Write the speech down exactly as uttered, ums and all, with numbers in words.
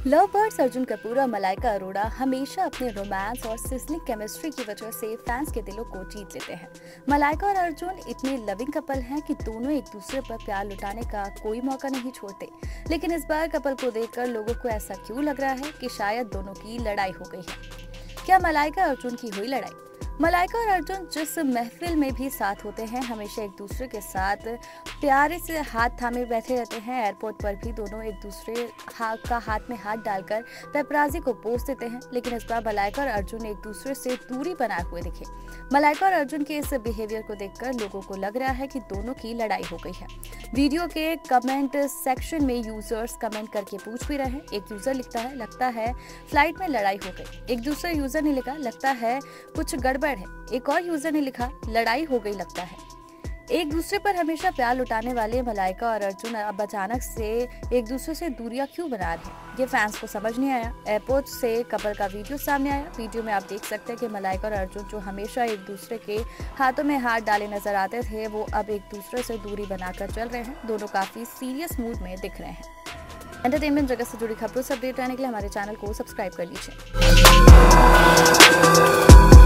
Love birds Arjun Kapoor और मलाइका अरोड़ा हमेशा अपने रोमांस और सिजलिंग केमिस्ट्री की वजह से फैंस के दिलों को जीत लेते हैं। मलाइका और अर्जुन इतने लविंग कपल हैं कि दोनों एक दूसरे पर प्यार लुटाने का कोई मौका नहीं छोड़ते। लेकिन इस बार कपल को देखकर लोगों को ऐसा क्यों लग रहा है कि शायद दोनों की लड़ाई हो गई है। क्या मलाइका अर्जुन की हुई लड़ाई? मलाइका और अर्जुन जिस महफिल में भी साथ होते हैं, हमेशा एक दूसरे के साथ प्यारे से हाथ थामे बैठे रहते हैं। एयरपोर्ट पर भी दोनों एक दूसरे हा, का हाथ में हाथ डालकर पेपराजी को पोस्ट देते हैं। लेकिन इस बार मलाइका और अर्जुन एक दूसरे से दूरी बनाए हुए दिखे। मलाइका और अर्जुन के इस बिहेवियर को देखकर लोगों को लग रहा है कि दोनों की लड़ाई हो गई है। वीडियो के कमेंट सेक्शन में यूजर्स कमेंट करके पूछ भी रहे हैं। एक यूजर लिखता है, लगता है फ्लाइट में लड़ाई हो गई। एक दूसरे यूजर ने लिखा, लगता है कुछ गड़बड़ है। एक और यूजर ने लिखा, लड़ाई हो गई लगता है। एक दूसरे पर हमेशा प्यार लुटाने वाले मलाइका और अर्जुन अब अचानक से एक दूसरे से दूरियां क्यों बना रहे हैं, ये फैंस को समझ नहीं आया। एयरपोर्ट से कपल का वीडियो सामने आया। वीडियो में आप देख सकते हैं कि मलाइका और अर्जुन जो हमेशा एक दूसरे के हाथों में हाथ डाले नजर आते थे, वो अब एक दूसरे से दूरी बनाकर चल रहे हैं। दोनों काफी सीरियस मूड में दिख रहे हैं। एंटरटेनमेंट जगत से जुड़ी खबरों से अपडेट रहने के लिए हमारे चैनल को सब्सक्राइब कर लीजिए।